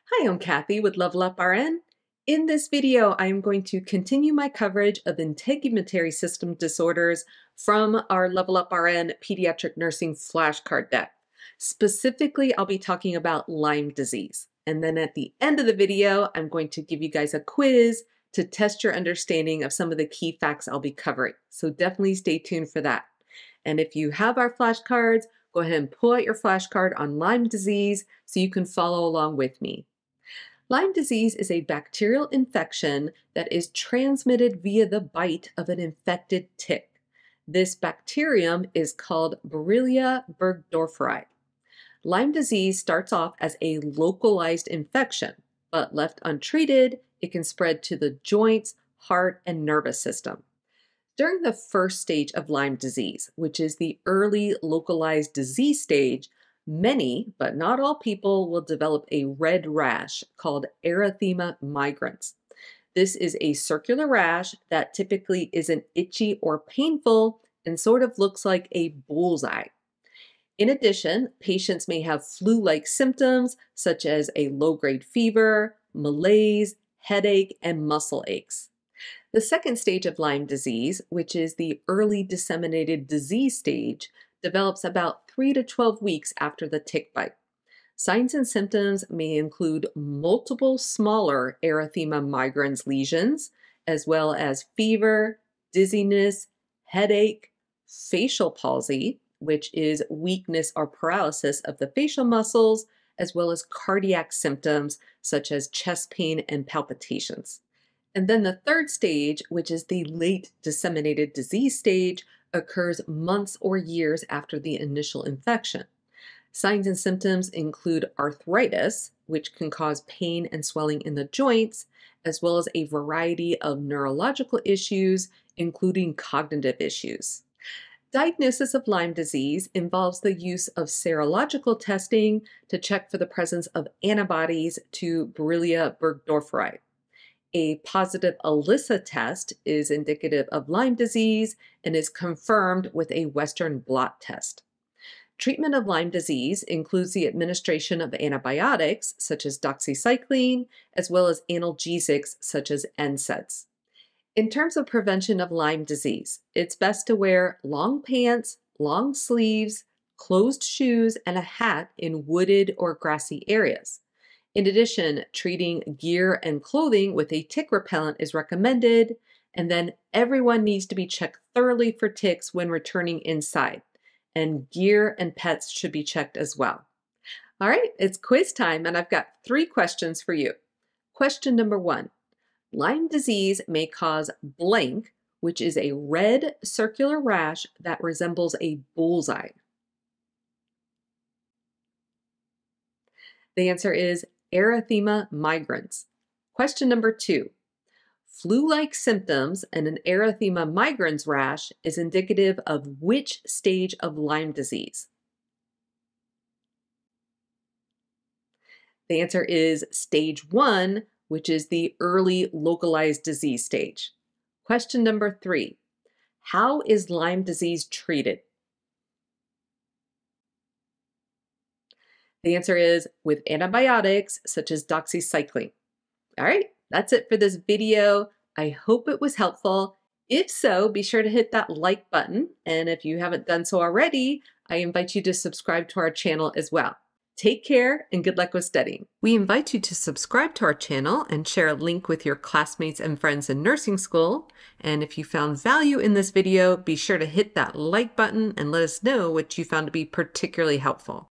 Hi, I'm Cathy with Level Up RN. In this video, I am going to continue my coverage of integumentary system disorders from our Level Up RN Pediatric Nursing flashcard deck. Specifically, I'll be talking about Lyme disease. And then at the end of the video, I'm going to give you guys a quiz to test your understanding of some of the key facts I'll be covering. So definitely stay tuned for that. And if you have our flashcards, go ahead and pull out your flashcard on Lyme disease so you can follow along with me. Lyme disease is a bacterial infection that is transmitted via the bite of an infected tick. This bacterium is called Borrelia burgdorferi. Lyme disease starts off as a localized infection, but left untreated, it can spread to the joints, heart, and nervous system. During the first stage of Lyme disease, which is the early localized disease stage, many, but not all people, will develop a red rash called erythema migrans. This is a circular rash that typically isn't itchy or painful and sort of looks like a bullseye. In addition, patients may have flu-like symptoms such as a low-grade fever, malaise, headache, and muscle aches. The second stage of Lyme disease, which is the early disseminated disease stage, develops about 3 to 12 weeks after the tick bite. Signs and symptoms may include multiple smaller erythema migrans lesions, as well as fever, dizziness, headache, facial palsy, which is weakness or paralysis of the facial muscles, as well as cardiac symptoms such as chest pain and palpitations. And then the third stage, which is the late disseminated disease stage, occurs months or years after the initial infection. Signs and symptoms include arthritis, which can cause pain and swelling in the joints, as well as a variety of neurological issues, including cognitive issues. Diagnosis of Lyme disease involves the use of serological testing to check for the presence of antibodies to Borrelia burgdorferi. A positive ELISA test is indicative of Lyme disease and is confirmed with a Western blot test. Treatment of Lyme disease includes the administration of antibiotics such as doxycycline, as well as analgesics such as NSAIDs. In terms of prevention of Lyme disease, it's best to wear long pants, long sleeves, closed shoes, and a hat in wooded or grassy areas. In addition, treating gear and clothing with a tick repellent is recommended, and then everyone needs to be checked thoroughly for ticks when returning inside, and gear and pets should be checked as well. All right, it's quiz time, and I've got 3 questions for you. Question number 1. Lyme disease may cause blank, which is a red circular rash that resembles a bullseye. The answer is erythema migrans. Question number 2. Flu-like symptoms and an erythema migrans rash is indicative of which stage of Lyme disease? The answer is stage 1, which is the early localized disease stage. Question number 3. How is Lyme disease treated? The answer is with antibiotics such as doxycycline. All right, that's it for this video. I hope it was helpful. If so, be sure to hit that like button. And if you haven't done so already, I invite you to subscribe to our channel as well. Take care and good luck with studying. We invite you to subscribe to our channel and share a link with your classmates and friends in nursing school. And if you found value in this video, be sure to hit that like button and let us know what you found to be particularly helpful.